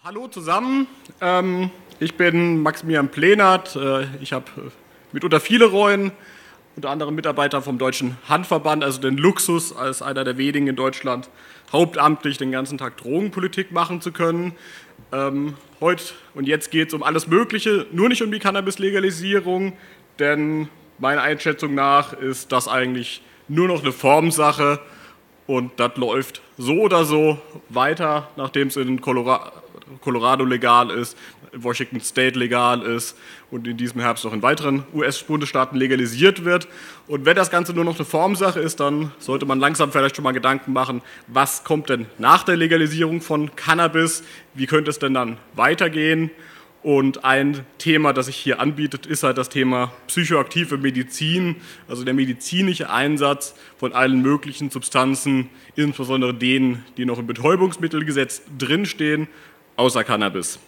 Hallo zusammen, ich bin Maximilian Plenert, ich habe mitunter viele Rollen, unter anderem Mitarbeiter vom Deutschen Handverband, also den Luxus, als einer der wenigen in Deutschland hauptamtlich den ganzen Tag Drogenpolitik machen zu können. Heute und jetzt geht es um alles Mögliche, nur nicht um die Cannabis-Legalisierung, denn meiner Einschätzung nach ist das eigentlich nur noch eine Formsache und das läuft so oder so weiter, nachdem es in Colorado legal ist, in Washington State legal ist und in diesem Herbst auch in weiteren US-Bundesstaaten legalisiert wird. Und wenn das Ganze nur noch eine Formsache ist, dann sollte man langsam vielleicht schon mal Gedanken machen, was kommt denn nach der Legalisierung von Cannabis, wie könnte es denn dann weitergehen? Und ein Thema, das sich hier anbietet, ist halt das Thema psychoaktive Medizin, also der medizinische Einsatz von allen möglichen Substanzen, insbesondere denen, die noch im Betäubungsmittelgesetz drinstehen, außer Cannabis.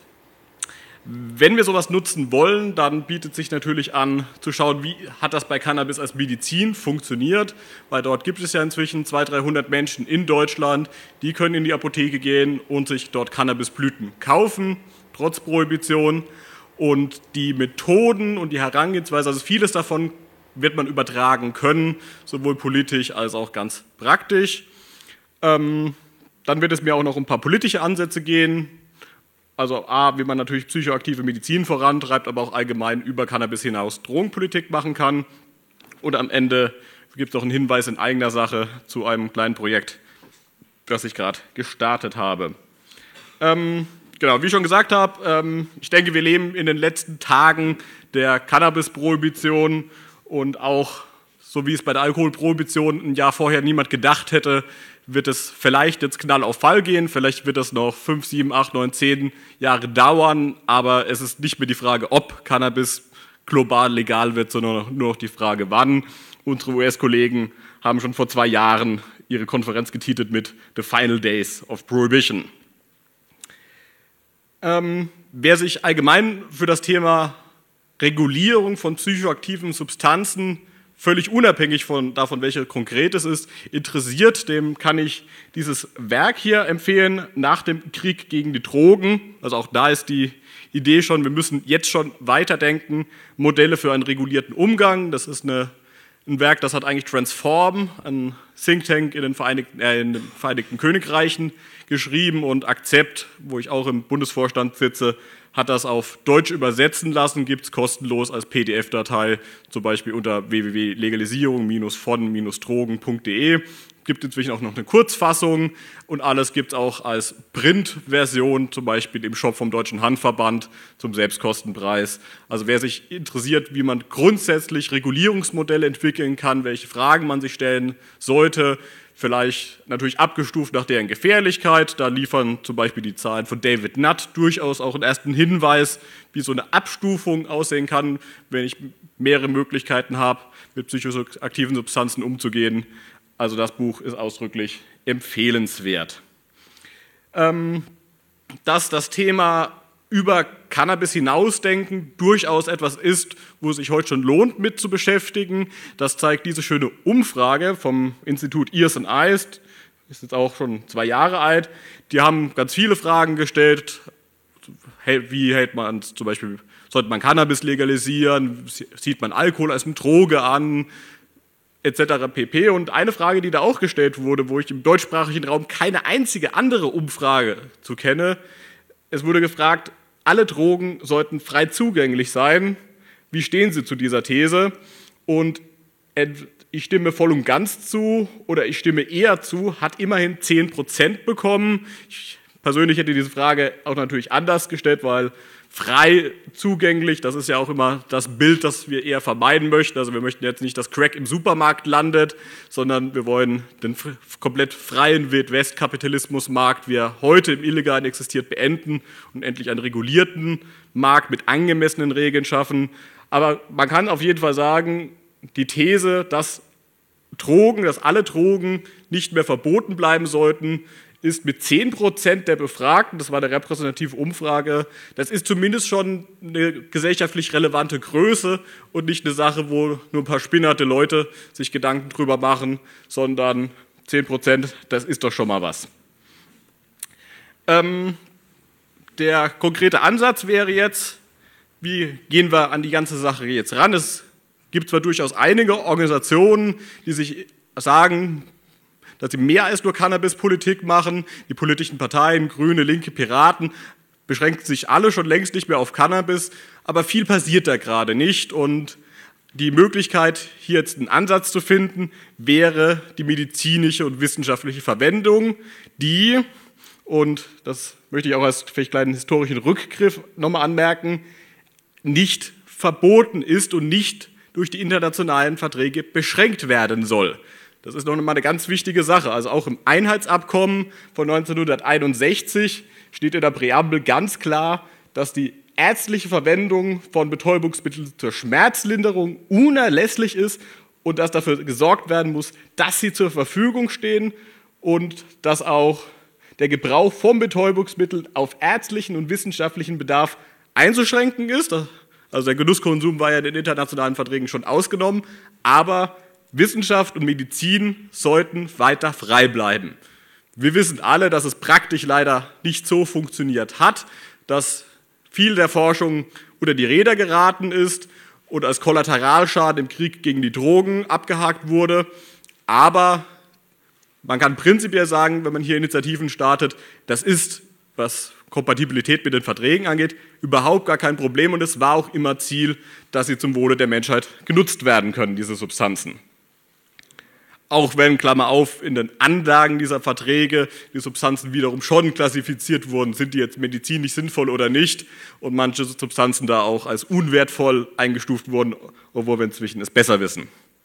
Wenn wir sowas nutzen wollen, dann bietet sich natürlich an, zu schauen, wie hat das bei Cannabis als Medizin funktioniert, weil dort gibt es ja inzwischen 200, 300 Menschen in Deutschland, die können in die Apotheke gehen und sich dort Cannabisblüten kaufen, trotz Prohibition. Und die Methoden und die Herangehensweise, also vieles davon wird man übertragen können, sowohl politisch als auch ganz praktisch. Dann wird es mir auch noch um ein paar politische Ansätze gehen. Also wie man natürlich psychoaktive Medizin vorantreibt, aber auch allgemein über Cannabis hinaus Drogenpolitik machen kann. Und am Ende gibt es noch einen Hinweis in eigener Sache zu einem kleinen Projekt, das ich gerade gestartet habe. Genau, wie ich schon gesagt habe, ich denke, wir leben in den letzten Tagen der Cannabis-Prohibition und auch, so wie es bei der Alkoholprohibition ein Jahr vorher niemand gedacht hätte, wird es vielleicht jetzt knall auf Fall gehen, vielleicht wird es noch 5, 7, 8, 9, 10 Jahre dauern, aber es ist nicht mehr die Frage, ob Cannabis global legal wird, sondern nur noch die Frage, wann. Unsere US-Kollegen haben schon vor 2 Jahren ihre Konferenz getitelt mit The Final Days of Prohibition. Wer sich allgemein für das Thema Regulierung von psychoaktiven Substanzen völlig unabhängig davon, welche konkret es ist, interessiert, dem kann ich dieses Werk hier empfehlen, Nach dem Krieg gegen die Drogen. Also auch da ist die Idee schon, wir müssen jetzt schon weiterdenken, Modelle für einen regulierten Umgang. Das ist ein Werk, das hat eigentlich Transform, ein Think Tank in den Vereinigten Königreichen, geschrieben, und Akzept, wo ich auch im Bundesvorstand sitze, hat das auf Deutsch übersetzen lassen, gibt es kostenlos als PDF-Datei, zum Beispiel unter www.legalisierung-von-drogen.de. Gibt inzwischen auch noch eine Kurzfassung und alles gibt es auch als Printversion, zum Beispiel im Shop vom Deutschen Handverband zum Selbstkostenpreis. Also wer sich interessiert, wie man grundsätzlich Regulierungsmodelle entwickeln kann, welche Fragen man sich stellen sollte, vielleicht natürlich abgestuft nach deren Gefährlichkeit. Da liefern zum Beispiel die Zahlen von David Nutt durchaus auch einen ersten Hinweis, wie so eine Abstufung aussehen kann, wenn ich mehrere Möglichkeiten habe, mit psychoaktiven Substanzen umzugehen. Also das Buch ist ausdrücklich empfehlenswert. Dass das Thema über Cannabis hinausdenken durchaus etwas ist, wo es sich heute schon lohnt, mit zu beschäftigen. Das zeigt diese schöne Umfrage vom Institut Ears and Eyes, ist jetzt auch schon 2 Jahre alt. Die haben ganz viele Fragen gestellt. Wie hält man zum Beispiel, sollte man Cannabis legalisieren? Sieht man Alkohol als eine Droge an? Etc. pp. Und eine Frage, die da auch gestellt wurde, wo ich im deutschsprachigen Raum keine einzige andere Umfrage zu kenne, es wurde gefragt, alle Drogen sollten frei zugänglich sein. Wie stehen Sie zu dieser These? Und ich stimme voll und ganz zu oder ich stimme eher zu, hat immerhin 10% bekommen. Ich persönlich hätte diese Frage auch natürlich anders gestellt, weil frei zugänglich, das ist ja auch immer das Bild, das wir eher vermeiden möchten. Also wir möchten jetzt nicht, dass Crack im Supermarkt landet, sondern wir wollen den komplett freien Wild-West-Kapitalismusmarkt, wie er heute im Illegalen existiert, beenden und endlich einen regulierten Markt mit angemessenen Regeln schaffen. Aber man kann auf jeden Fall sagen, die These, dass alle Drogen nicht mehr verboten bleiben sollten, ist mit 10% der Befragten, das war eine repräsentative Umfrage, das ist zumindest schon eine gesellschaftlich relevante Größe und nicht eine Sache, wo nur ein paar spinnerte Leute sich Gedanken drüber machen, sondern 10%, das ist doch schon mal was. der konkrete Ansatz wäre jetzt, wie gehen wir an die ganze Sache jetzt ran? Es gibt zwar durchaus einige Organisationen, die sich sagen, dass sie mehr als nur Cannabis-Politik machen. Die politischen Parteien, Grüne, Linke, Piraten, beschränken sich alle schon längst nicht mehr auf Cannabis, aber viel passiert da gerade nicht. Und die Möglichkeit, hier jetzt einen Ansatz zu finden, wäre die medizinische und wissenschaftliche Verwendung, die, und das möchte ich auch als vielleicht kleinen historischen Rückgriff nochmal anmerken, nicht verboten ist und nicht durch die internationalen Verträge beschränkt werden soll. Das ist noch mal eine ganz wichtige Sache. Also auch im Einheitsabkommen von 1961 steht in der Präambel ganz klar, dass die ärztliche Verwendung von Betäubungsmitteln zur Schmerzlinderung unerlässlich ist und dass dafür gesorgt werden muss, dass sie zur Verfügung stehen und dass auch der Gebrauch von Betäubungsmitteln auf ärztlichen und wissenschaftlichen Bedarf einzuschränken ist. Also der Genusskonsum war ja in den internationalen Verträgen schon ausgenommen, aber Wissenschaft und Medizin sollten weiter frei bleiben. Wir wissen alle, dass es praktisch leider nicht so funktioniert hat, dass viel der Forschung unter die Räder geraten ist und als Kollateralschaden im Krieg gegen die Drogen abgehakt wurde. Aber man kann prinzipiell sagen, wenn man hier Initiativen startet, das ist, was Kompatibilität mit den Verträgen angeht, überhaupt gar kein Problem. Und es war auch immer Ziel, dass sie zum Wohle der Menschheit genutzt werden können, diese Substanzen. Auch wenn, Klammer auf, in den Anlagen dieser Verträge die Substanzen wiederum schon klassifiziert wurden, sind die jetzt medizinisch sinnvoll oder nicht und manche Substanzen da auch als unwertvoll eingestuft wurden, obwohl wir inzwischen es besser wissen.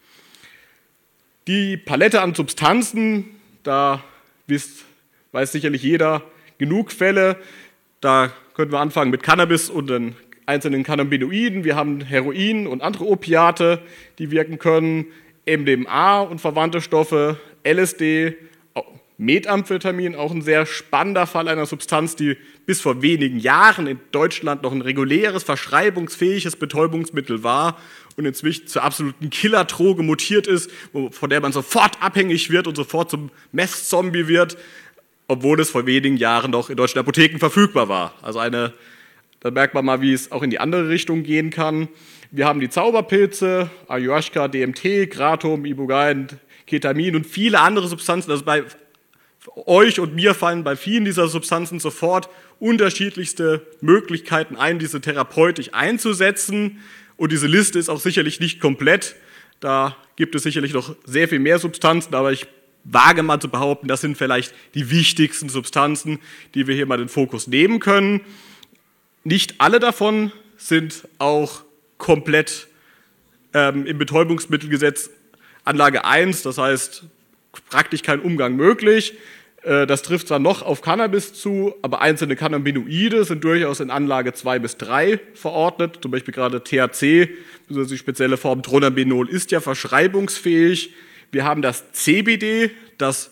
Die Palette an Substanzen, da weiß sicherlich jeder genug Fälle, da können wir anfangen mit Cannabis und den einzelnen Cannabinoiden. Wir haben Heroin und andere Opiate, die wirken können, MDMA und verwandte Stoffe, LSD, Methamphetamin, auch ein sehr spannender Fall einer Substanz, die bis vor wenigen Jahren in Deutschland noch ein reguläres, verschreibungsfähiges Betäubungsmittel war und inzwischen zur absoluten Killerdroge mutiert ist, von der man sofort abhängig wird und sofort zum Meth-Zombie wird, obwohl es vor wenigen Jahren noch in deutschen Apotheken verfügbar war. Also da merkt man mal, wie es auch in die andere Richtung gehen kann. Wir haben die Zauberpilze, Ayahuasca, DMT, Kratom, Ibogaine, Ketamin und viele andere Substanzen. Also bei euch und mir fallen bei vielen dieser Substanzen sofort unterschiedlichste Möglichkeiten ein, diese therapeutisch einzusetzen. Und diese Liste ist auch sicherlich nicht komplett. Da gibt es sicherlich noch sehr viel mehr Substanzen, aber ich wage mal zu behaupten, das sind vielleicht die wichtigsten Substanzen, die wir hier mal den Fokus nehmen können. Nicht alle davon sind auch komplett im Betäubungsmittelgesetz Anlage 1, das heißt praktisch kein Umgang möglich. Das trifft zwar noch auf Cannabis zu, aber einzelne Cannabinoide sind durchaus in Anlage 2 bis 3 verordnet, zum Beispiel gerade THC, also die spezielle Form Dronabinol ist ja verschreibungsfähig. Wir haben das CBD, das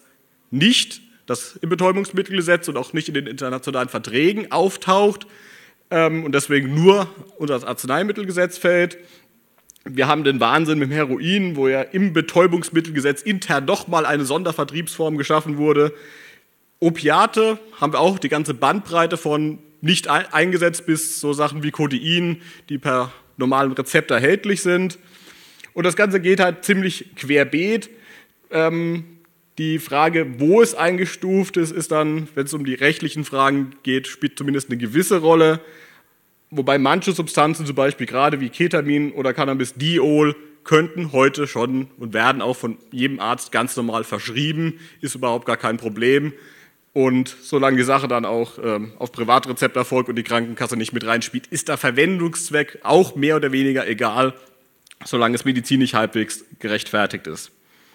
im Betäubungsmittelgesetz und auch nicht in den internationalen Verträgen auftaucht und deswegen nur unter das Arzneimittelgesetz fällt. Wir haben den Wahnsinn mit dem Heroin, wo ja im Betäubungsmittelgesetz intern nochmal eine Sondervertriebsform geschaffen wurde. Opiate haben wir auch die ganze Bandbreite von nicht eingesetzt bis so Sachen wie Codein, die per normalem Rezept erhältlich sind. Und das Ganze geht halt ziemlich querbeet. Die Frage, wo es eingestuft ist, ist dann, wenn es um die rechtlichen Fragen geht, spielt zumindest eine gewisse Rolle. Wobei manche Substanzen, zum Beispiel gerade wie Ketamin oder Cannabidiol, könnten heute schon und werden auch von jedem Arzt ganz normal verschrieben, ist überhaupt gar kein Problem. Und solange die Sache dann auch auf Privatrezept erfolgt und die Krankenkasse nicht mit reinspielt, ist der Verwendungszweck auch mehr oder weniger egal, solange es medizinisch halbwegs gerechtfertigt ist.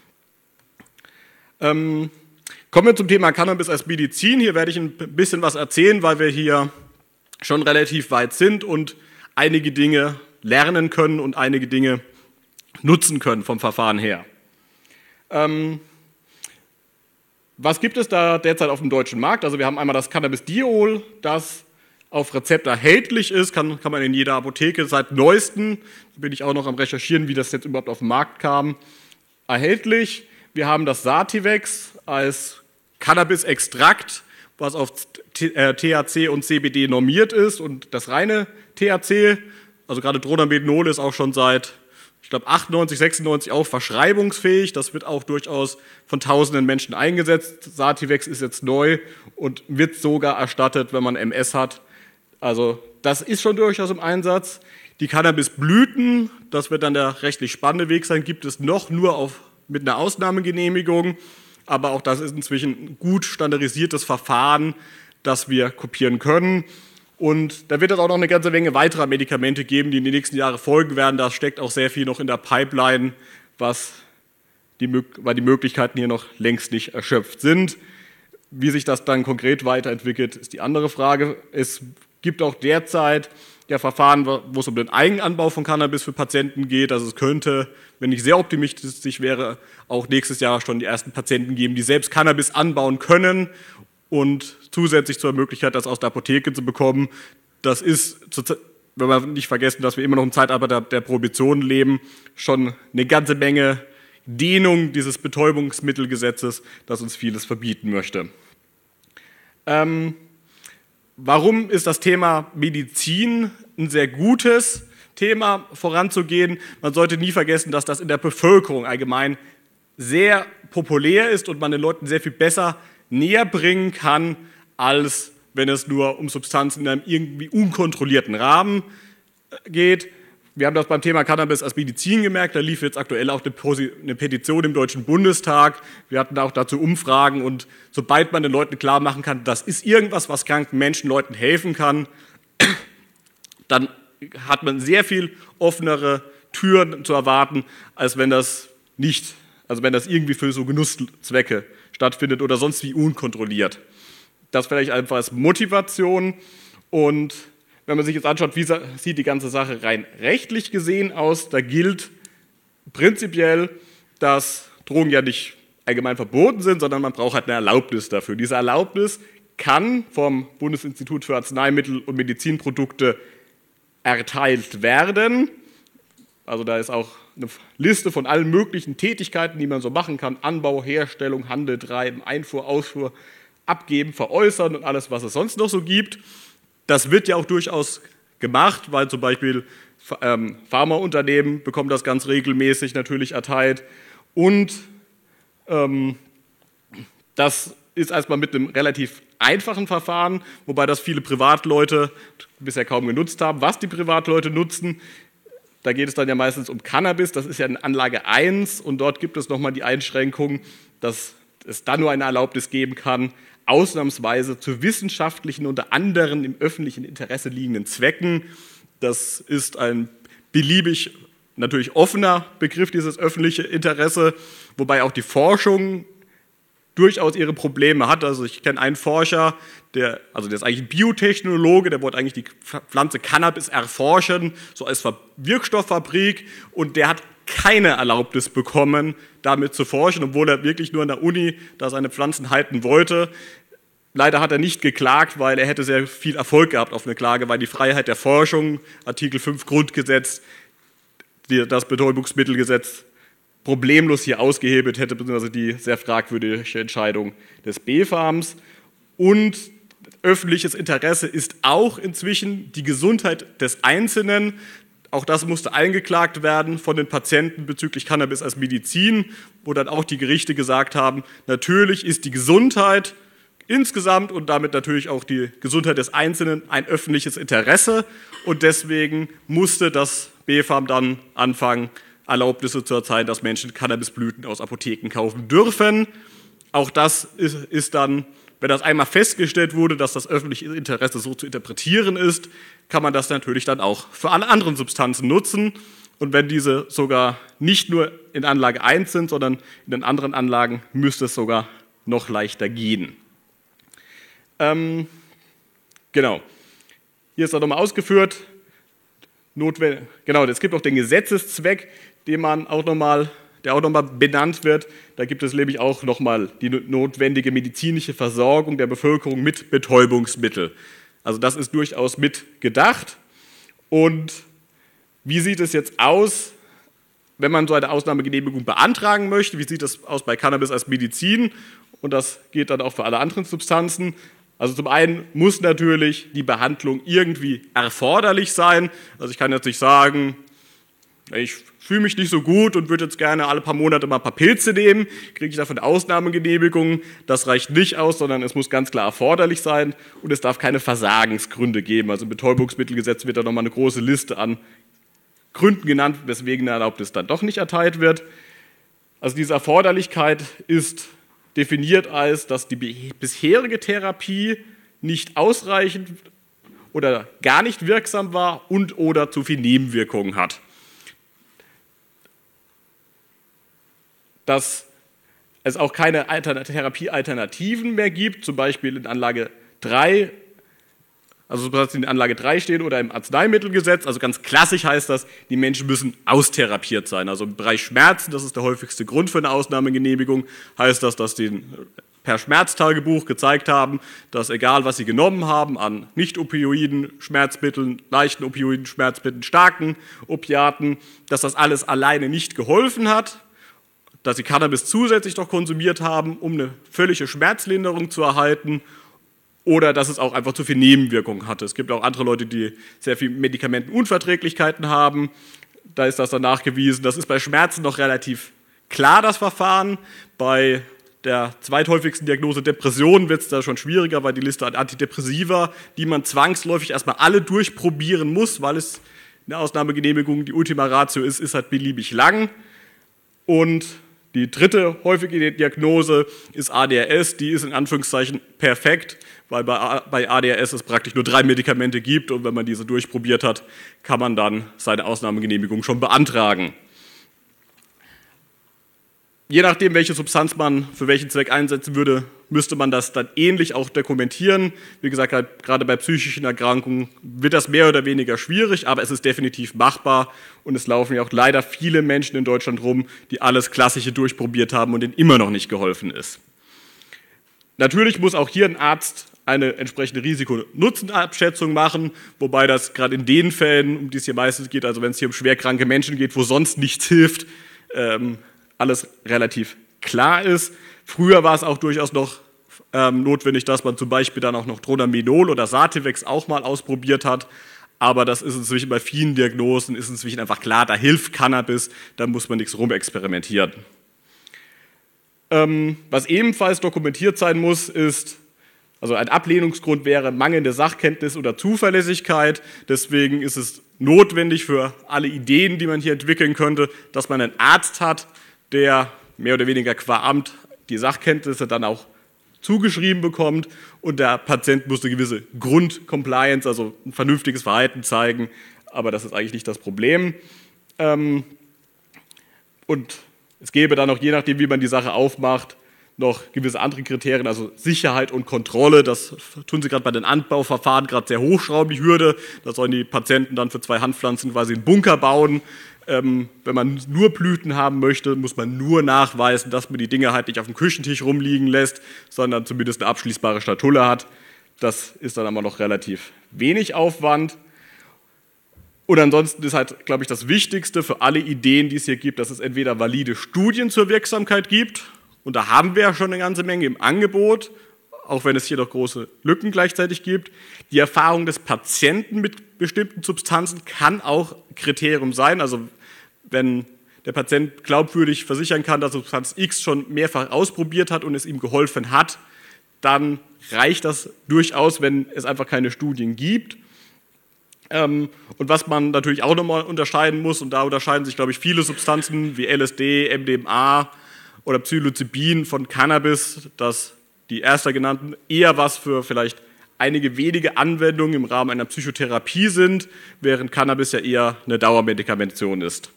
Kommen wir zum Thema Cannabis als Medizin. Hier werde ich ein bisschen was erzählen, weil wir hier schon relativ weit sind und einige Dinge lernen können und einige Dinge nutzen können vom Verfahren her. Was gibt es da derzeit auf dem deutschen Markt? Also wir haben einmal das Cannabidiol, das auf Rezept erhältlich ist, kann man in jeder Apotheke seit neuestem, bin ich auch noch am Recherchieren, wie das jetzt überhaupt auf den Markt kam, erhältlich. Wir haben das Sativex als Cannabis-Extrakt, was auf THC und CBD normiert ist und das reine THC, also gerade Dronabinol ist auch schon seit, ich glaube, 98, 96 auch verschreibungsfähig. Das wird auch durchaus von tausenden Menschen eingesetzt. Sativex ist jetzt neu und wird sogar erstattet, wenn man MS hat. Also das ist schon durchaus im Einsatz. Die Cannabisblüten, das wird dann der rechtlich spannende Weg sein, gibt es noch nur mit einer Ausnahmegenehmigung. Aber auch das ist inzwischen ein gut standardisiertes Verfahren, das wir kopieren können. Und da wird es auch noch eine ganze Menge weiterer Medikamente geben, die in den nächsten Jahren folgen werden. Da steckt auch sehr viel noch in der Pipeline, weil die Möglichkeiten hier noch längst nicht erschöpft sind. Wie sich das dann konkret weiterentwickelt, ist die andere Frage. Es gibt auch derzeit Verfahren, wo es um den Eigenanbau von Cannabis für Patienten geht. Also es könnte, wenn ich sehr optimistisch wäre, auch nächstes Jahr schon die ersten Patienten geben, die selbst Cannabis anbauen können und zusätzlich zur Möglichkeit, das aus der Apotheke zu bekommen. Das ist, wenn wir nicht vergessen, dass wir immer noch im Zeitalter der Prohibition leben, schon eine ganze Menge Dehnung dieses Betäubungsmittelgesetzes, das uns vieles verbieten möchte. Warum ist das Thema Medizin ein sehr gutes Thema voranzugehen? Man sollte nie vergessen, dass das in der Bevölkerung allgemein sehr populär ist und man den Leuten sehr viel besser näher bringen kann, als wenn es nur um Substanzen in einem irgendwie unkontrollierten Rahmen geht. Wir haben das beim Thema Cannabis als Medizin gemerkt, da lief jetzt aktuell auch eine Petition im Deutschen Bundestag. Wir hatten da auch dazu Umfragen und sobald man den Leuten klar machen kann, das ist irgendwas, was kranken Menschen, Leuten helfen kann, dann hat man sehr viel offenere Türen zu erwarten, als wenn das irgendwie für so Genusszwecke stattfindet oder sonst wie unkontrolliert. Das vielleicht einfach als Motivation. Und wenn man sich jetzt anschaut, wie sieht die ganze Sache rein rechtlich gesehen aus, da gilt prinzipiell, dass Drogen ja nicht allgemein verboten sind, sondern man braucht halt eine Erlaubnis dafür. Diese Erlaubnis kann vom Bundesinstitut für Arzneimittel und Medizinprodukte erteilt werden. Also da ist auch eine Liste von allen möglichen Tätigkeiten, die man so machen kann. Anbau, Herstellung, Handel treiben, Einfuhr, Ausfuhr, abgeben, veräußern und alles, was es sonst noch so gibt. Das wird ja auch durchaus gemacht, weil zum Beispiel Pharmaunternehmen bekommen das ganz regelmäßig natürlich erteilt. Und das ist erstmal mit einem relativ einfachen Verfahren, wobei das viele Privatleute bisher kaum genutzt haben. Was die Privatleute nutzen, da geht es dann ja meistens um Cannabis, das ist ja in Anlage 1 und dort gibt es nochmal die Einschränkung, dass es dann nur eine Erlaubnis geben kann, ausnahmsweise zu wissenschaftlichen, unter anderem im öffentlichen Interesse liegenden Zwecken. Das ist ein beliebig natürlich offener Begriff, dieses öffentliche Interesse, wobei auch die Forschung durchaus ihre Probleme hat. Also ich kenne einen Forscher, der ist eigentlich ein Biotechnologe, der wollte eigentlich die Pflanze Cannabis erforschen, so als Wirkstofffabrik, und der hat keine Erlaubnis bekommen, damit zu forschen, obwohl er wirklich nur an der Uni da seine Pflanzen halten wollte. Leider hat er nicht geklagt, weil er hätte sehr viel Erfolg gehabt auf eine Klage, weil die Freiheit der Forschung, Artikel 5 Grundgesetz, das Betäubungsmittelgesetz problemlos hier ausgehebelt hätte, beziehungsweise die sehr fragwürdige Entscheidung des BfArMs. Und öffentliches Interesse ist auch inzwischen die Gesundheit des Einzelnen. Auch das musste eingeklagt werden von den Patienten bezüglich Cannabis als Medizin, wo dann auch die Gerichte gesagt haben, natürlich ist die Gesundheit insgesamt und damit natürlich auch die Gesundheit des Einzelnen ein öffentliches Interesse und deswegen musste das BfArM dann anfangen, Erlaubnisse zu erteilen, dass Menschen Cannabisblüten aus Apotheken kaufen dürfen. Auch das ist dann, wenn das einmal festgestellt wurde, dass das öffentliche Interesse so zu interpretieren ist, kann man das natürlich dann auch für alle anderen Substanzen nutzen. Und wenn diese sogar nicht nur in Anlage 1 sind, sondern in den anderen Anlagen, müsste es sogar noch leichter gehen. Genau. Hier ist dann nochmal ausgeführt, es gibt auch den Gesetzeszweck, der auch nochmal benannt wird. Da gibt es nämlich auch nochmal die notwendige medizinische Versorgung der Bevölkerung mit Betäubungsmitteln. Also das ist durchaus mitgedacht. Und wie sieht es jetzt aus, wenn man so eine Ausnahmegenehmigung beantragen möchte? Wie sieht es aus bei Cannabis als Medizin? Und das geht dann auch für alle anderen Substanzen. Also zum einen muss natürlich die Behandlung irgendwie erforderlich sein. Also ich kann jetzt nicht sagen, ich fühle mich nicht so gut und würde jetzt gerne alle paar Monate mal ein paar Pilze nehmen, kriege ich dafür eine Ausnahmegenehmigung. Das reicht nicht aus, sondern es muss ganz klar erforderlich sein und es darf keine Versagensgründe geben. Also im Betäubungsmittelgesetz wird da nochmal eine große Liste an Gründen genannt, weswegen eine Erlaubnis dann doch nicht erteilt wird. Also diese Erforderlichkeit ist definiert als, dass die bisherige Therapie nicht ausreichend oder gar nicht wirksam war und oder zu viel Nebenwirkungen hat. Dass es auch keine Therapiealternativen mehr gibt, zum Beispiel in Anlage 3, also was in Anlage 3 steht oder im Arzneimittelgesetz. Also ganz klassisch heißt das, die Menschen müssen austherapiert sein. Also im Bereich Schmerzen, das ist der häufigste Grund für eine Ausnahmegenehmigung, heißt das, dass die per Schmerztagebuch gezeigt haben, dass egal was sie genommen haben an nicht-opioiden Schmerzmitteln, leichten opioiden Schmerzmitteln, starken Opiaten, dass das alles alleine nicht geholfen hat, dass sie Cannabis zusätzlich noch konsumiert haben, um eine völlige Schmerzlinderung zu erhalten, oder dass es auch einfach zu viel Nebenwirkungen hatte. Es gibt auch andere Leute, die sehr viel Medikamentenunverträglichkeiten haben. Da ist das dann nachgewiesen. Das ist bei Schmerzen noch relativ klar, das Verfahren. Bei der zweithäufigsten Diagnose Depression wird es da schon schwieriger, weil die Liste an Antidepressiva, die man zwangsläufig erstmal alle durchprobieren muss, weil es eine Ausnahmegenehmigung, die Ultima Ratio ist halt beliebig lang. Und die dritte häufige Diagnose ist ADHS, die ist in Anführungszeichen perfekt, weil bei ADHS es praktisch nur 3 Medikamente gibt und wenn man diese durchprobiert hat, kann man dann seine Ausnahmegenehmigung schon beantragen. Je nachdem, welche Substanz man für welchen Zweck einsetzen würde, müsste man das dann ähnlich auch dokumentieren. Wie gesagt, halt, gerade bei psychischen Erkrankungen wird das mehr oder weniger schwierig, aber es ist definitiv machbar und es laufen ja auch leider viele Menschen in Deutschland rum, die alles Klassische durchprobiert haben und denen immer noch nicht geholfen ist. Natürlich muss auch hier ein Arzt eine entsprechende Risiko-Nutzen-Abschätzung machen, wobei das gerade in den Fällen, um die es hier meistens geht, also wenn es hier um schwerkranke Menschen geht, wo sonst nichts hilft, alles relativ klar ist. Früher war es auch durchaus noch notwendig, dass man zum Beispiel dann auch noch Dronabinol oder Sativex auch mal ausprobiert hat, aber das ist inzwischen bei vielen Diagnosen ist inzwischen einfach klar, da hilft Cannabis, da muss man nichts rumexperimentieren. Was ebenfalls dokumentiert sein muss, ist, also ein Ablehnungsgrund wäre mangelnde Sachkenntnis oder Zuverlässigkeit. Deswegen ist es notwendig für alle Ideen, die man hier entwickeln könnte, dass man einen Arzt hat, der mehr oder weniger qua Amt die Sachkenntnisse dann auch zugeschrieben bekommt und der Patient muss eine gewisse Grundcompliance, also ein vernünftiges Verhalten zeigen, aber das ist eigentlich nicht das Problem. Und es gäbe dann auch, je nachdem, wie man die Sache aufmacht, noch gewisse andere Kriterien, also Sicherheit und Kontrolle. Das tun sie gerade bei den Anbauverfahren gerade sehr hochschrauben, die Hürde. Da sollen die Patienten dann für 2 Handpflanzen quasi einen Bunker bauen. Wenn man nur Blüten haben möchte, muss man nur nachweisen, dass man die Dinge halt nicht auf dem Küchentisch rumliegen lässt, sondern zumindest eine abschließbare Schatulle hat. Das ist dann aber noch relativ wenig Aufwand. Und ansonsten ist halt, glaube ich, das Wichtigste für alle Ideen, die es hier gibt, dass es entweder valide Studien zur Wirksamkeit gibt, und da haben wir ja schon eine ganze Menge im Angebot, auch wenn es hier doch große Lücken gleichzeitig gibt. Die Erfahrung des Patienten mit bestimmten Substanzen kann auch Kriterium sein. Also wenn der Patient glaubwürdig versichern kann, dass Substanz X schon mehrfach ausprobiert hat und es ihm geholfen hat, dann reicht das durchaus, wenn es einfach keine Studien gibt. Und was man natürlich auch nochmal unterscheiden muss, und da unterscheiden sich, glaube ich, viele Substanzen wie LSD, MDMA oder Psilocybin von Cannabis, dass die erster genannten eher was für vielleicht einige wenige Anwendungen im Rahmen einer Psychotherapie sind, während Cannabis ja eher eine Dauermedikamentation ist.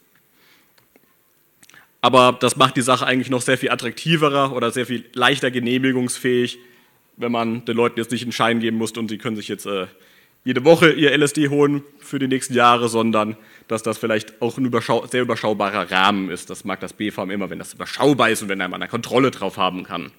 Aber das macht die Sache eigentlich noch sehr viel attraktiver oder sehr viel leichter genehmigungsfähig, wenn man den Leuten jetzt nicht einen Schein geben muss und sie können sich jetzt jede Woche ihr LSD holen für die nächsten Jahre, sondern dass das vielleicht auch ein sehr überschaubarer Rahmen ist. Das mag das BfArM immer, wenn das überschaubar ist und wenn man eine Kontrolle drauf haben kann.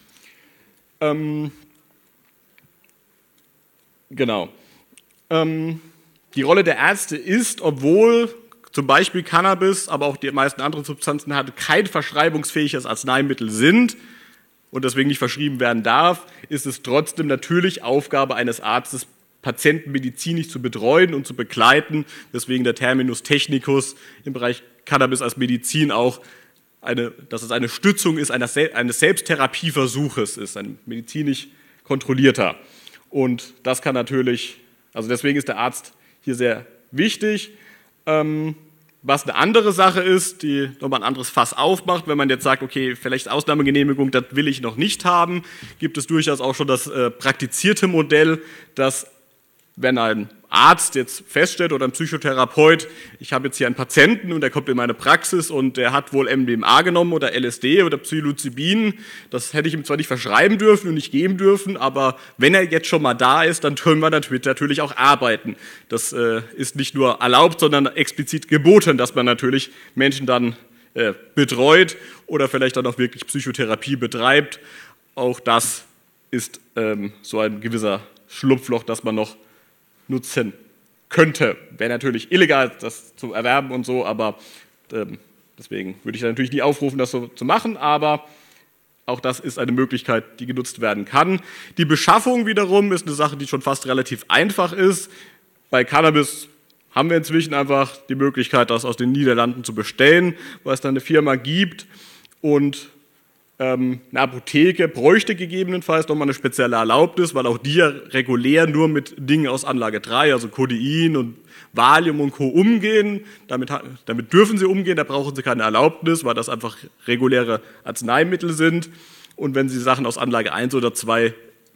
Genau. Die Rolle der Ärzte ist, obwohl zum Beispiel Cannabis, aber auch die meisten anderen Substanzen kein verschreibungsfähiges Arzneimittel sind, und deswegen nicht verschrieben werden darf, ist es trotzdem natürlich Aufgabe eines Arztes, Patienten medizinisch zu betreuen und zu begleiten, deswegen der Terminus technicus im Bereich Cannabis als Medizin auch, dass es eine Stützung ist eines Selbsttherapieversuches ist, ein medizinisch kontrollierter. Und das kann natürlich, also deswegen ist der Arzt hier sehr wichtig. Was eine andere Sache ist, die nochmal ein anderes Fass aufmacht, wenn man jetzt sagt, okay, vielleicht Ausnahmegenehmigung, das will ich noch nicht haben, gibt es durchaus auch schon das praktizierte Modell, dass wenn ein Arzt jetzt feststellt oder ein Psychotherapeut, ich habe jetzt hier einen Patienten und der kommt in meine Praxis und der hat wohl MDMA genommen oder LSD oder Psilocybin, das hätte ich ihm zwar nicht verschreiben dürfen und nicht geben dürfen, aber wenn er jetzt schon mal da ist, dann können wir natürlich auch arbeiten. Das ist nicht nur erlaubt, sondern explizit geboten, dass man natürlich Menschen dann betreut oder vielleicht dann auch wirklich Psychotherapie betreibt. Auch das ist so ein gewisser Schlupfloch, das man noch nutzen könnte. Wäre natürlich illegal, das zu erwerben und so, aber deswegen würde ich natürlich nie aufrufen, das so zu machen, aber auch das ist eine Möglichkeit, die genutzt werden kann. Die Beschaffung wiederum ist eine Sache, die schon fast relativ einfach ist. Bei Cannabis haben wir inzwischen einfach die Möglichkeit, das aus den Niederlanden zu bestellen, weil es da eine Firma gibt und eine Apotheke bräuchte gegebenenfalls nochmal eine spezielle Erlaubnis, weil auch die ja regulär nur mit Dingen aus Anlage 3, also Codein und Valium und Co. umgehen. Damit dürfen sie umgehen, da brauchen sie keine Erlaubnis, weil das einfach reguläre Arzneimittel sind. Und wenn sie Sachen aus Anlage 1 oder 2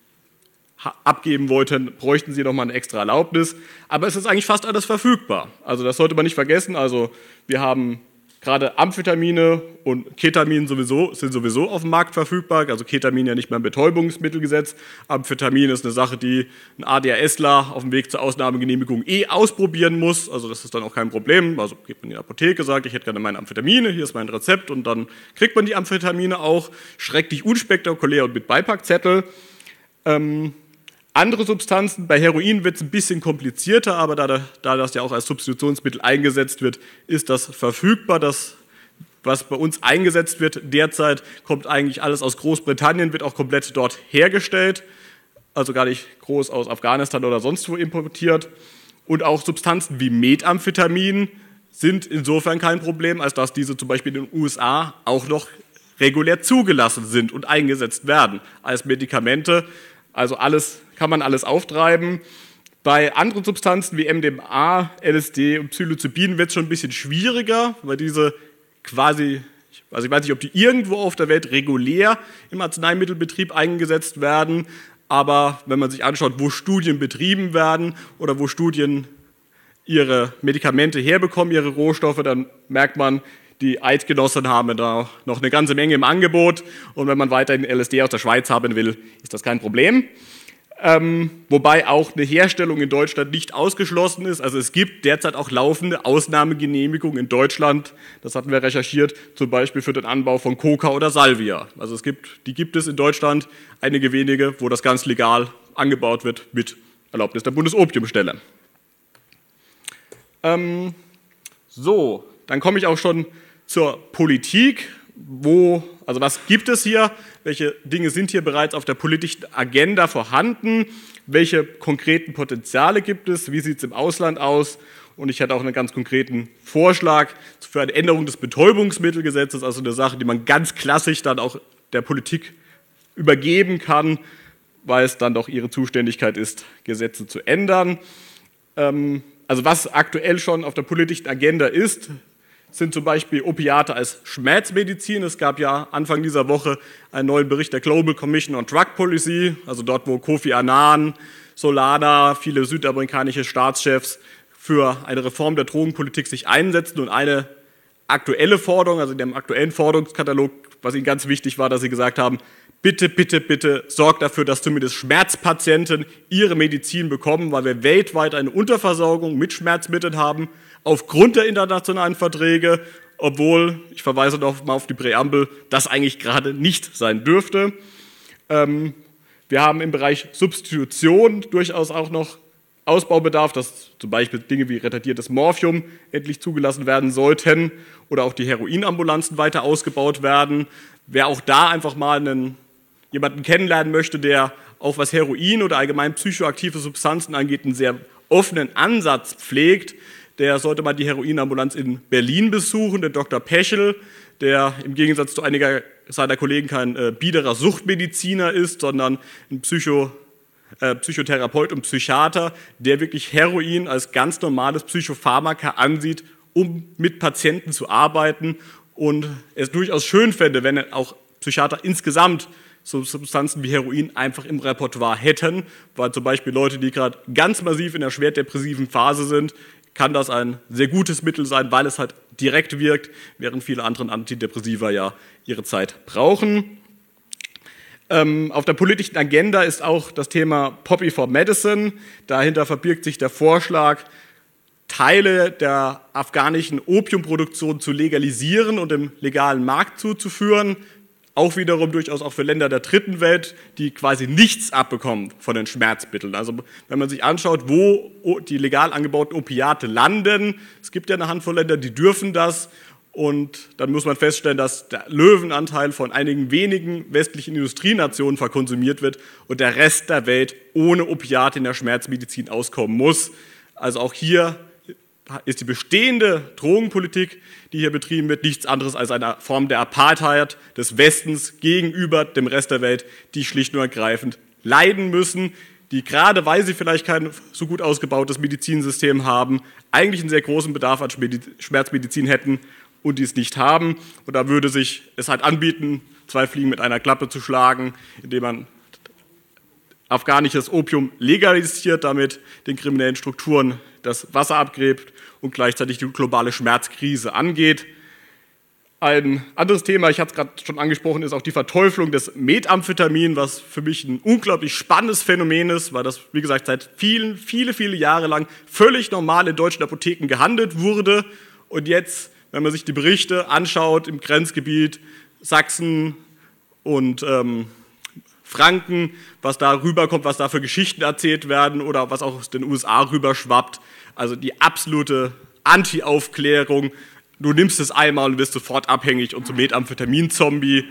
abgeben wollten, bräuchten sie nochmal eine extra Erlaubnis. Aber es ist eigentlich fast alles verfügbar. Also das sollte man nicht vergessen. Also wir haben gerade Amphetamine und Ketamin sind sowieso auf dem Markt verfügbar. Also Ketamin ja nicht mehr im Betäubungsmittelgesetz. Amphetamin ist eine Sache, die ein ADHSler auf dem Weg zur Ausnahmegenehmigung ausprobieren muss. Also das ist dann auch kein Problem. Also geht man in die Apotheke, sagt, ich hätte gerne meine Amphetamine, hier ist mein Rezept und dann kriegt man die Amphetamine auch. Schrecklich unspektakulär und mit Beipackzettel. Andere Substanzen, bei Heroin wird es ein bisschen komplizierter, aber da das ja auch als Substitutionsmittel eingesetzt wird, ist das verfügbar. Das, was bei uns eingesetzt wird derzeit, kommt eigentlich alles aus Großbritannien, wird auch komplett dort hergestellt, also gar nicht groß aus Afghanistan oder sonst wo importiert. Und auch Substanzen wie Methamphetamin sind insofern kein Problem, als dass diese zum Beispiel in den USA auch noch regulär zugelassen sind und eingesetzt werden als Medikamente. Also kann man alles auftreiben. Bei anderen Substanzen wie MDMA, LSD und Psilocybin wird es schon ein bisschen schwieriger, weil diese quasi, also ich weiß nicht, ob die irgendwo auf der Welt regulär im Arzneimittelbetrieb eingesetzt werden, aber wenn man sich anschaut, wo Studien betrieben werden oder wo Studien ihre Medikamente herbekommen, ihre Rohstoffe, dann merkt man, die Eidgenossen haben da noch eine ganze Menge im Angebot und wenn man weiterhin LSD aus der Schweiz haben will, ist das kein Problem. Wobei auch eine Herstellung in Deutschland nicht ausgeschlossen ist. Also es gibt derzeit auch laufende Ausnahmegenehmigungen in Deutschland, das hatten wir recherchiert, zum Beispiel für den Anbau von Coca oder Salvia. Also die gibt es in Deutschland, einige wenige, wo das ganz legal angebaut wird mit Erlaubnis der Bundesopiumstelle. So, dann komme ich auch schon zur Politik. Also was gibt es hier? Welche Dinge sind hier bereits auf der politischen Agenda vorhanden? Welche konkreten Potenziale gibt es? Wie sieht es im Ausland aus? Und ich hätte auch einen ganz konkreten Vorschlag für eine Änderung des Betäubungsmittelgesetzes, also eine Sache, die man ganz klassisch dann auch der Politik übergeben kann, weil es dann doch ihre Zuständigkeit ist, Gesetze zu ändern. Also was aktuell schon auf der politischen Agenda ist, sind zum Beispiel Opiate als Schmerzmedizin. Es gab ja Anfang dieser Woche einen neuen Bericht der Global Commission on Drug Policy, also dort, wo Kofi Annan, Solana, viele südamerikanische Staatschefs für eine Reform der Drogenpolitik sich einsetzen und eine aktuelle Forderung, also in dem aktuellen Forderungskatalog, was ihnen ganz wichtig war, dass sie gesagt haben, bitte, bitte, bitte sorgt dafür, dass zumindest Schmerzpatienten ihre Medizin bekommen, weil wir weltweit eine Unterversorgung mit Schmerzmitteln haben, aufgrund der internationalen Verträge, obwohl, ich verweise noch mal auf die Präambel, das eigentlich gerade nicht sein dürfte. Wir haben im Bereich Substitution durchaus auch noch Ausbaubedarf, dass zum Beispiel Dinge wie retardiertes Morphium endlich zugelassen werden sollten oder auch die Heroinambulanzen weiter ausgebaut werden. Wer auch da einfach mal einen jemanden kennenlernen möchte, der auch was Heroin oder allgemein psychoaktive Substanzen angeht, einen sehr offenen Ansatz pflegt, der sollte mal die Heroinambulanz in Berlin besuchen, den Dr. Peschel, der im Gegensatz zu einiger seiner Kollegen kein biederer Suchtmediziner ist, sondern ein Psychotherapeut und Psychiater, der wirklich Heroin als ganz normales Psychopharmaka ansieht, um mit Patienten zu arbeiten und es durchaus schön fände, wenn auch Psychiater insgesamt so Substanzen wie Heroin einfach im Repertoire hätten, weil zum Beispiel Leute, die gerade ganz massiv in der schwerdepressiven Phase sind, kann das ein sehr gutes Mittel sein, weil es halt direkt wirkt, während viele andere Antidepressiva ja ihre Zeit brauchen. Auf der politischen Agenda ist auch das Thema Poppy for Medicine. Dahinter verbirgt sich der Vorschlag, Teile der afghanischen Opiumproduktion zu legalisieren und dem legalen Markt zuzuführen. Auch wiederum durchaus auch für Länder der dritten Welt, die quasi nichts abbekommen von den Schmerzmitteln. Also wenn man sich anschaut, wo die legal angebauten Opiate landen, es gibt ja eine Handvoll Länder, die dürfen das. Und dann muss man feststellen, dass der Löwenanteil von einigen wenigen westlichen Industrienationen verkonsumiert wird und der Rest der Welt ohne Opiate in der Schmerzmedizin auskommen muss. Also auch hier ist die bestehende Drogenpolitik, die hier betrieben wird, nichts anderes als eine Form der Apartheid des Westens gegenüber dem Rest der Welt, die schlicht und ergreifend leiden müssen, die gerade, weil sie vielleicht kein so gut ausgebautes Medizinsystem haben, eigentlich einen sehr großen Bedarf an Schmerzmedizin hätten und die es nicht haben. Und da würde sich es halt anbieten, 2 Fliegen mit einer Klappe zu schlagen, indem man afghanisches Opium legalisiert, damit den kriminellen Strukturen das Wasser abgräbt und gleichzeitig die globale Schmerzkrise angeht. Ein anderes Thema, ich hatte es gerade schon angesprochen, ist auch die Verteuflung des Methamphetamin, was für mich ein unglaublich spannendes Phänomen ist, weil das, wie gesagt, seit viele Jahre lang völlig normal in deutschen Apotheken gehandelt wurde. Und jetzt, wenn man sich die Berichte anschaut im Grenzgebiet Sachsen und Franken, was da rüberkommt, was da für Geschichten erzählt werden oder was auch aus den USA rüberschwappt. Also die absolute Anti-Aufklärung. Du nimmst es einmal und wirst sofort abhängig und zum Methamphetamin-Zombie.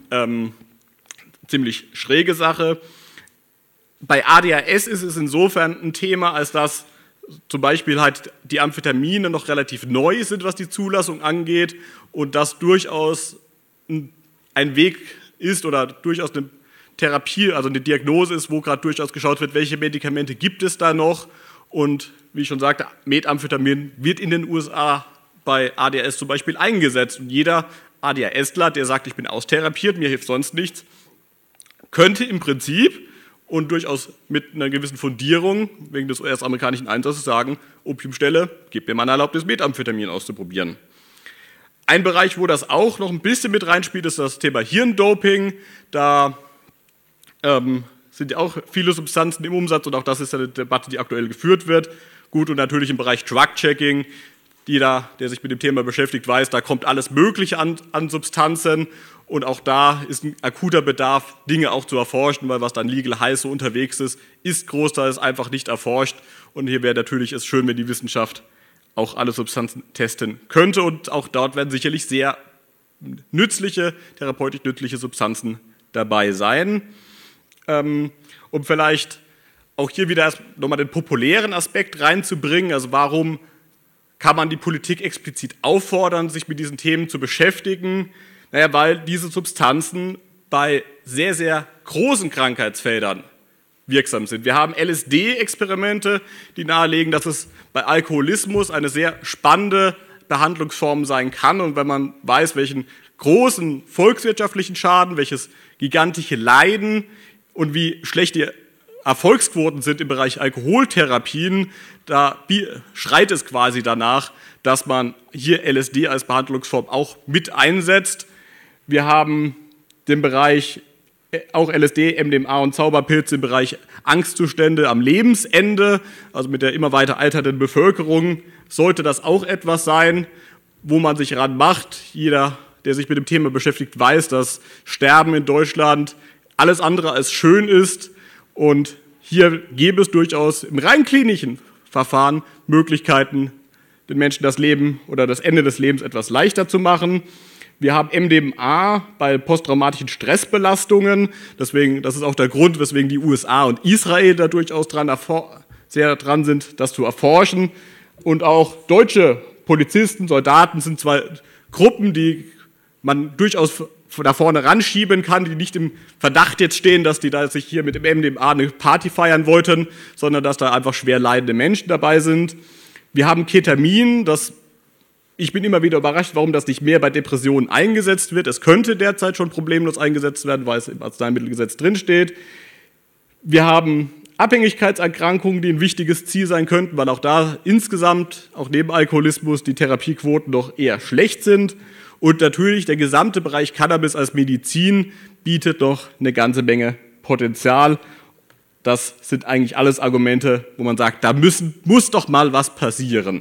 Ziemlich schräge Sache. Bei ADHS ist es insofern ein Thema, als dass zum Beispiel halt die Amphetamine noch relativ neu sind, was die Zulassung angeht und das durchaus ein Weg ist oder durchaus eine Therapie, also eine Diagnose ist, wo gerade durchaus geschaut wird, welche Medikamente gibt es da noch. Und wie ich schon sagte, Methamphetamin wird in den USA bei ADHS zum Beispiel eingesetzt. Und jeder ADHSler, der sagt, ich bin austherapiert, mir hilft sonst nichts, könnte im Prinzip und durchaus mit einer gewissen Fundierung wegen des US-amerikanischen Einsatzes sagen, Opiumstelle, gib mir mal eine Erlaubnis, Methamphetamin auszuprobieren. Ein Bereich, wo das auch noch ein bisschen mit reinspielt, ist das Thema Hirndoping. Da sind ja auch viele Substanzen im Umsatz und auch das ist eine Debatte, die aktuell geführt wird. Gut, und natürlich im Bereich Drug-Checking, jeder, der sich mit dem Thema beschäftigt, weiß, da kommt alles Mögliche an Substanzen und auch da ist ein akuter Bedarf, Dinge auch zu erforschen, weil was dann legal heiß so unterwegs ist großteils einfach nicht erforscht und hier wäre natürlich es schön, wenn die Wissenschaft auch alle Substanzen testen könnte und auch dort werden sicherlich sehr nützliche, therapeutisch nützliche Substanzen dabei sein. Um vielleicht auch hier wieder nochmal den populären Aspekt reinzubringen, also warum kann man die Politik explizit auffordern, sich mit diesen Themen zu beschäftigen? Naja, weil diese Substanzen bei sehr, sehr großen Krankheitsfeldern wirksam sind. Wir haben LSD-Experimente, die nahelegen, dass es bei Alkoholismus eine sehr spannende Behandlungsform sein kann und wenn man weiß, welchen großen volkswirtschaftlichen Schaden, welches gigantische Leiden und wie schlecht die Erfolgsquoten sind im Bereich Alkoholtherapien, da schreit es quasi danach, dass man hier LSD als Behandlungsform auch mit einsetzt. Wir haben den Bereich auch LSD, MDMA und Zauberpilze im Bereich Angstzustände am Lebensende, also mit der immer weiter alternden Bevölkerung, sollte das auch etwas sein, wo man sich ranmacht. Jeder, der sich mit dem Thema beschäftigt, weiß, dass Sterben in Deutschland alles andere als schön ist und hier gäbe es durchaus im rein klinischen Verfahren Möglichkeiten, den Menschen das Leben oder das Ende des Lebens etwas leichter zu machen. Wir haben MDMA bei posttraumatischen Stressbelastungen. Deswegen, das ist auch der Grund, weswegen die USA und Israel da durchaus sehr dran sind, das zu erforschen. Und auch deutsche Polizisten, Soldaten sind zwei Gruppen, die man durchaus da vorne ranschieben kann, die nicht im Verdacht jetzt stehen, dass die da sich hier mit dem MDMA eine Party feiern wollten, sondern dass da einfach schwer leidende Menschen dabei sind. Wir haben Ketamin, ich bin immer wieder überrascht, warum das nicht mehr bei Depressionen eingesetzt wird. Es könnte derzeit schon problemlos eingesetzt werden, weil es im Arzneimittelgesetz drinsteht. Wir haben Abhängigkeitserkrankungen, die ein wichtiges Ziel sein könnten, weil auch da insgesamt, auch neben Alkoholismus, die Therapiequoten doch eher schlecht sind. Und natürlich der gesamte Bereich Cannabis als Medizin bietet noch eine ganze Menge Potenzial. Das sind eigentlich alles Argumente, wo man sagt, da muss doch mal was passieren.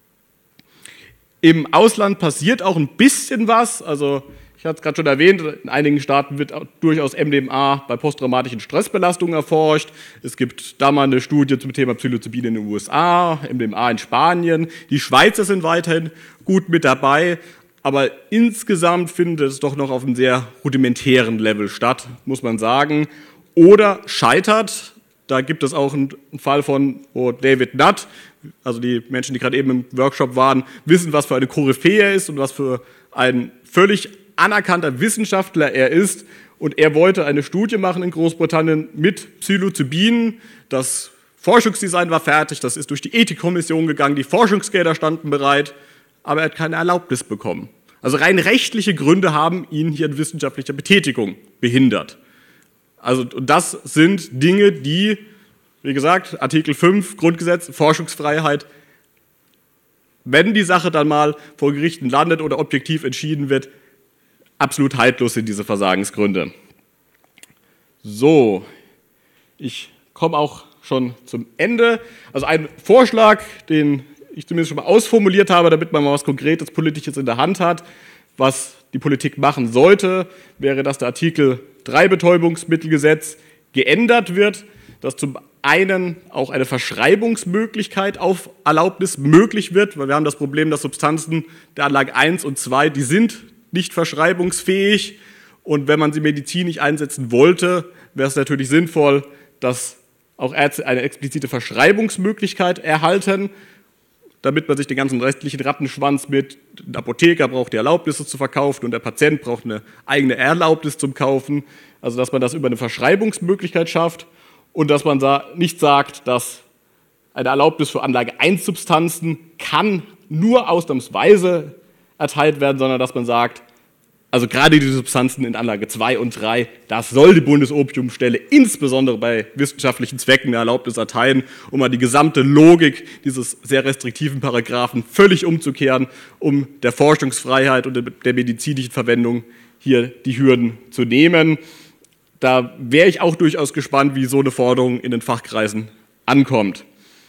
Im Ausland passiert auch ein bisschen was, also ich hatte es gerade schon erwähnt, in einigen Staaten wird durchaus MDMA bei posttraumatischen Stressbelastungen erforscht. Es gibt da mal eine Studie zum Thema Psilocybin in den USA, MDMA in Spanien. Die Schweizer sind weiterhin gut mit dabei, aber insgesamt findet es doch noch auf einem sehr rudimentären Level statt, muss man sagen. Oder scheitert. Da gibt es auch einen Fall von David Nutt, also die Menschen, die gerade eben im Workshop waren, wissen, was für eine Koryphäe er ist und was für ein völlig anerkannter Wissenschaftler er ist. Und er wollte eine Studie machen in Großbritannien mit Psilocybin. Das Forschungsdesign war fertig, das ist durch die Ethikkommission gegangen, die Forschungsgelder standen bereit, aber er hat keine Erlaubnis bekommen. Also rein rechtliche Gründe haben ihn hier in wissenschaftlicher Betätigung behindert. Also, und das sind Dinge, die, wie gesagt, Artikel 5 Grundgesetz, Forschungsfreiheit, wenn die Sache dann mal vor Gerichten landet oder objektiv entschieden wird, absolut haltlos sind diese Versagensgründe. So, ich komme auch schon zum Ende. Also ein Vorschlag, den ich zumindest schon mal ausformuliert habe, damit man mal was Konkretes Politisches in der Hand hat, was die Politik machen sollte, wäre, dass der Artikel 3 Betäubungsmittelgesetz geändert wird, dass zum einen auch eine Verschreibungsmöglichkeit auf Erlaubnis möglich wird, weil wir haben das Problem, dass Substanzen der Anlage 1 und 2, die sind nicht verschreibungsfähig und wenn man sie medizinisch einsetzen wollte, wäre es natürlich sinnvoll, dass auch Ärzte eine explizite Verschreibungsmöglichkeit erhalten, damit man sich den ganzen restlichen Rattenschwanz mit der Apotheker braucht die Erlaubnis, es zu verkaufen und der Patient braucht eine eigene Erlaubnis zum Kaufen. Also dass man das über eine Verschreibungsmöglichkeit schafft und dass man nicht sagt, dass eine Erlaubnis für Anlage 1 Substanzen kann nur ausnahmsweise erteilt werden, sondern dass man sagt, also gerade die Substanzen in Anlage 2 und 3, das soll die Bundesopiumstelle insbesondere bei wissenschaftlichen Zwecken eine Erlaubnis erteilen, um mal die gesamte Logik dieses sehr restriktiven Paragraphen völlig umzukehren, um der Forschungsfreiheit und der medizinischen Verwendung hier die Hürden zu nehmen. Da wäre ich auch durchaus gespannt, wie so eine Forderung in den Fachkreisen ankommt.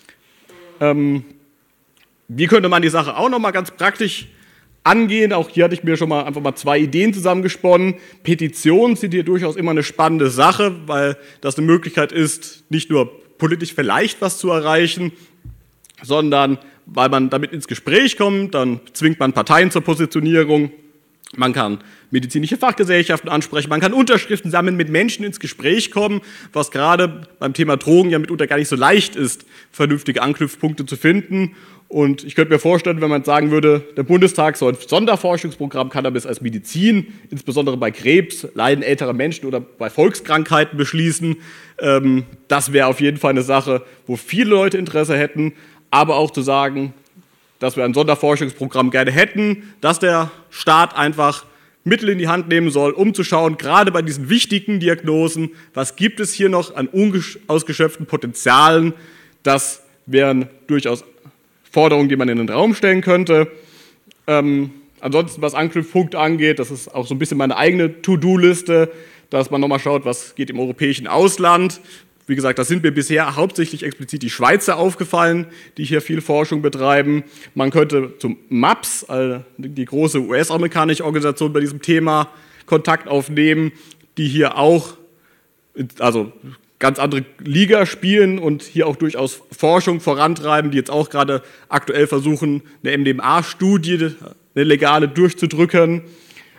Wie könnte man die Sache auch noch mal ganz praktisch angehen? Auch hier hatte ich mir schon mal einfach mal 2 Ideen zusammengesponnen. Petitionen sind hier durchaus immer eine spannende Sache, weil das eine Möglichkeit ist, nicht nur politisch vielleicht was zu erreichen, sondern weil man damit ins Gespräch kommt, dann zwingt man Parteien zur Positionierung, man kann medizinische Fachgesellschaften ansprechen, man kann Unterschriften sammeln, mit Menschen ins Gespräch kommen, was gerade beim Thema Drogen ja mitunter gar nicht so leicht ist, vernünftige Anknüpfpunkte zu finden. Und ich könnte mir vorstellen, wenn man sagen würde, der Bundestag soll ein Sonderforschungsprogramm Cannabis als Medizin, insbesondere bei Krebs, Leiden älterer Menschen oder bei Volkskrankheiten beschließen, das wäre auf jeden Fall eine Sache, wo viele Leute Interesse hätten, aber auch zu sagen, dass wir ein Sonderforschungsprogramm gerne hätten, dass der Staat einfach Mittel in die Hand nehmen soll, um zu schauen, gerade bei diesen wichtigen Diagnosen, was gibt es hier noch an unausgeschöpften Potenzialen. Das wären durchaus Forderungen, die man in den Raum stellen könnte. Ansonsten, was Anknüpfpunkte angeht, das ist auch so ein bisschen meine eigene To-Do-Liste, dass man nochmal schaut, was geht im europäischen Ausland. Wie gesagt, da sind mir bisher hauptsächlich explizit die Schweizer aufgefallen, die hier viel Forschung betreiben. Man könnte zum MAPS, die große US-amerikanische Organisation bei diesem Thema, Kontakt aufnehmen, die hier auch, also ganz andere Liga spielen und hier auch durchaus Forschung vorantreiben, die jetzt auch gerade aktuell versuchen, eine MDMA-Studie, eine legale, durchzudrücken.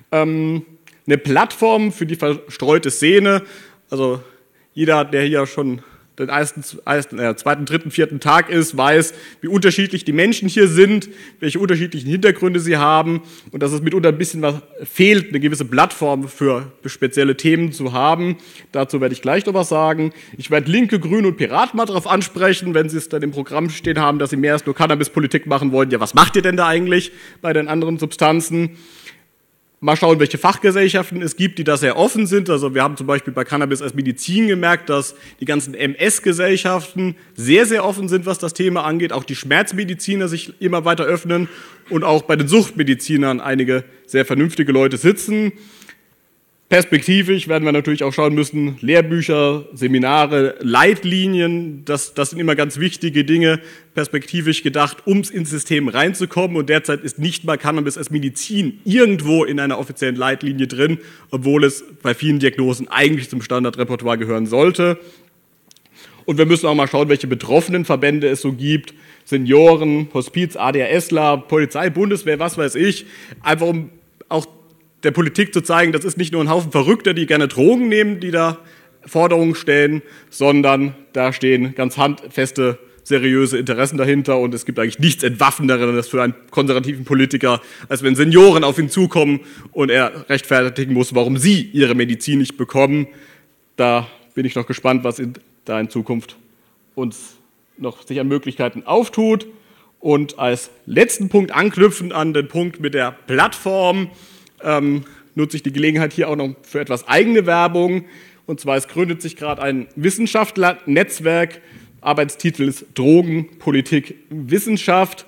Eine Plattform für die verstreute Szene, also jeder, der hier schon den zweiten, dritten, vierten Tag ist, weiß, wie unterschiedlich die Menschen hier sind, welche unterschiedlichen Hintergründe sie haben und dass es mitunter ein bisschen was fehlt, eine gewisse Plattform für spezielle Themen zu haben. Dazu werde ich gleich noch was sagen. Ich werde Linke, Grüne und Piraten mal darauf ansprechen, wenn sie es dann im Programm stehen haben, dass sie mehr als nur Cannabis-Politik machen wollen. Ja, was macht ihr denn da eigentlich bei den anderen Substanzen? Mal schauen, welche Fachgesellschaften es gibt, die da sehr offen sind. Also wir haben zum Beispiel bei Cannabis als Medizin gemerkt, dass die ganzen MS-Gesellschaften sehr, sehr offen sind, was das Thema angeht. Auch die Schmerzmediziner sich immer weiter öffnen und auch bei den Suchtmedizinern einige sehr vernünftige Leute sitzen. Perspektivisch werden wir natürlich auch schauen müssen, Lehrbücher, Seminare, Leitlinien, das sind immer ganz wichtige Dinge, perspektivisch gedacht, ins System reinzukommen. Und derzeit ist nicht mal Cannabis als Medizin irgendwo in einer offiziellen Leitlinie drin, obwohl es bei vielen Diagnosen eigentlich zum Standardrepertoire gehören sollte. Und wir müssen auch mal schauen, welche Betroffenenverbände es so gibt, Senioren, Hospiz, ADHSler, Polizei, Bundeswehr, was weiß ich, einfach um auch der Politik zu zeigen, das ist nicht nur ein Haufen Verrückter, die gerne Drogen nehmen, die da Forderungen stellen, sondern da stehen ganz handfeste, seriöse Interessen dahinter und es gibt eigentlich nichts Entwaffnenderes für einen konservativen Politiker, als wenn Senioren auf ihn zukommen und er rechtfertigen muss, warum sie ihre Medizin nicht bekommen. Da bin ich noch gespannt, was da in Zukunft uns noch sich an Möglichkeiten auftut. Und als letzten Punkt anknüpfend an den Punkt mit der Plattform, nutze ich die Gelegenheit hier auch noch für etwas eigene Werbung. Und zwar, es gründet sich gerade ein Wissenschaftlernetzwerk, Arbeitstitel ist Drogen, Politik, Wissenschaft,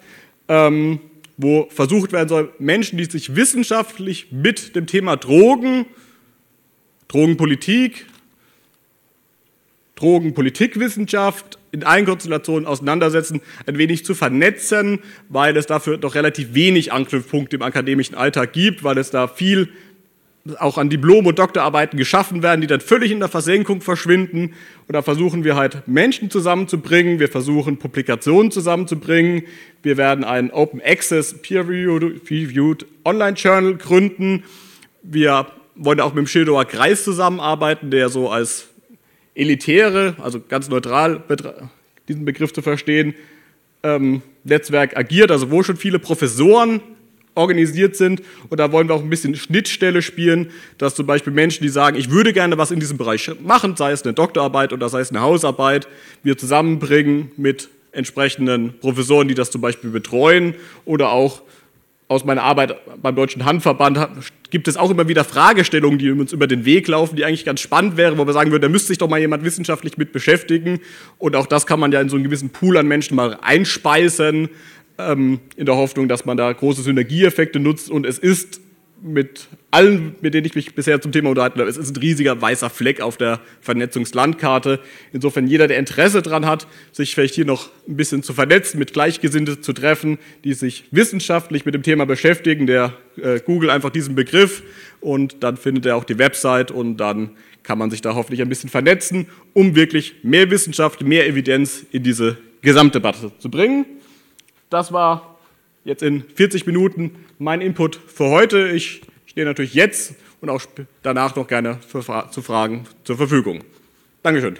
wo versucht werden soll, Menschen, die sich wissenschaftlich mit dem Thema Drogen, Drogenpolitik, Drogenpolitikwissenschaft in allen Konstellationen auseinandersetzen, ein wenig zu vernetzen, weil es dafür doch relativ wenig Anknüpfpunkte im akademischen Alltag gibt, weil es da viel auch an Diplom- und Doktorarbeiten geschaffen werden, die dann völlig in der Versenkung verschwinden. Und da versuchen wir halt Menschen zusammenzubringen, wir versuchen Publikationen zusammenzubringen, wir werden einen Open Access Peer-Reviewed Online-Journal gründen, wir wollen auch mit dem Schildower Kreis zusammenarbeiten, der so als elitäre, also ganz neutral diesen Begriff zu verstehen, Netzwerk agiert, also wo schon viele Professoren organisiert sind und da wollen wir auch ein bisschen Schnittstelle spielen, dass zum Beispiel Menschen, die sagen, ich würde gerne was in diesem Bereich machen, sei es eine Doktorarbeit oder sei es eine Hausarbeit, wir zusammenbringen mit entsprechenden Professoren, die das zum Beispiel betreuen oder auch aus meiner Arbeit beim Deutschen Handverband gibt es auch immer wieder Fragestellungen, die uns über den Weg laufen, die eigentlich ganz spannend wären, wo wir sagen würden, da müsste sich doch mal jemand wissenschaftlich mit beschäftigen. Und auch das kann man ja in so einen gewissen Pool an Menschen mal einspeisen, in der Hoffnung, dass man da große Synergieeffekte nutzt. Und es ist mit allen, mit denen ich mich bisher zum Thema unterhalten habe, es ist ein riesiger weißer Fleck auf der Vernetzungslandkarte. Insofern jeder, der Interesse daran hat, sich vielleicht hier noch ein bisschen zu vernetzen, mit Gleichgesinnten zu treffen, die sich wissenschaftlich mit dem Thema beschäftigen, der googelt einfach diesen Begriff und dann findet er auch die Website und dann kann man sich da hoffentlich ein bisschen vernetzen, um wirklich mehr Wissenschaft, mehr Evidenz in diese Gesamtdebatte zu bringen. Das war jetzt in 40 Minuten mein Input für heute. Ich stehe natürlich jetzt und auch danach noch gerne zu Fragen zur Verfügung. Dankeschön.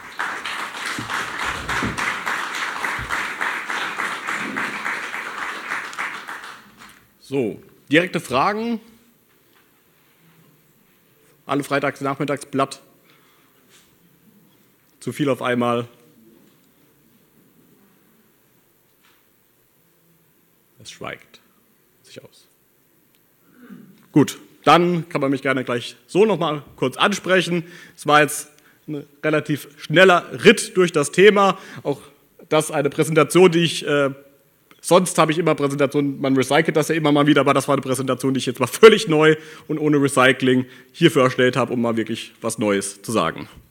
So, direkte Fragen. Alle freitags, nachmittags Blatt. Zu viel auf einmal. Es schweigt sich aus. Gut, dann kann man mich gerne gleich so nochmal kurz ansprechen. Es war jetzt ein relativ schneller Ritt durch das Thema. Auch das eine Präsentation, die ich, sonst habe ich immer Präsentationen, man recycelt das ja immer mal wieder, aber das war eine Präsentation, die ich jetzt mal völlig neu und ohne Recycling hierfür erstellt habe, um mal wirklich was Neues zu sagen.